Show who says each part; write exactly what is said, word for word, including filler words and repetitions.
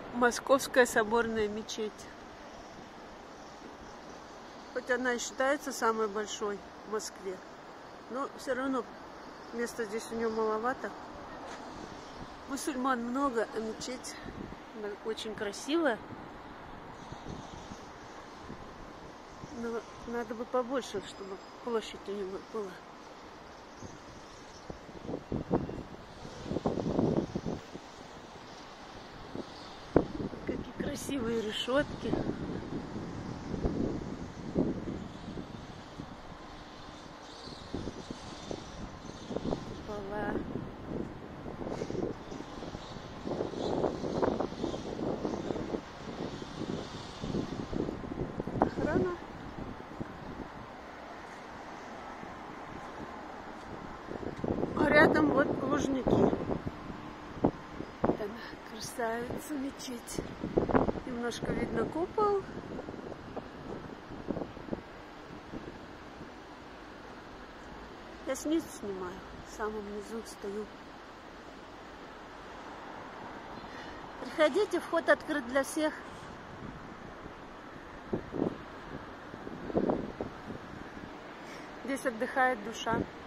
Speaker 1: Московская соборная мечеть. Хоть она и считается самой большой в Москве, но все равно места здесь у нее маловато. Мусульман много, а мечеть очень красивая. Но надо бы побольше, чтобы площадь у него была. Какие красивые решетки. Купола. Охрана. А рядом вот Лужники. Вот она, красавица мечеть. Немножко видно купол. Я снизу снимаю, в самом низу стою. Приходите, вход открыт для всех. Здесь отдыхает душа.